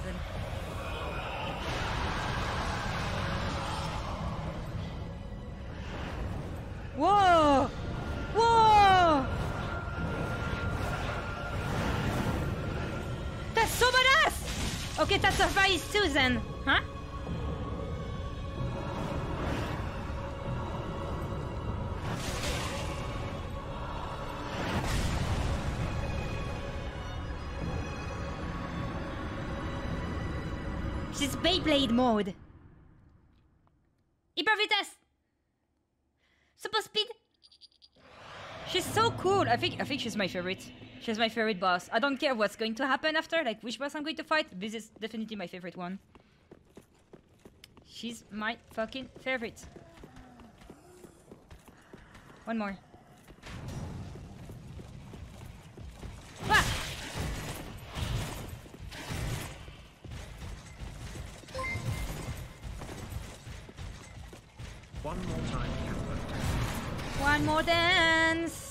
then. Whoa! Whoa! That's so badass! Okay, that's a vice too then, huh? She's Beyblade mode. Hyper vitesse. Super speed. She's so cool. I think she's my favorite. She's my favorite boss. I don't care what's going to happen after, like which boss I'm going to fight. This is definitely my favorite one. She's my fucking favorite. One more. Ah! One more time, Catherine. One more dance.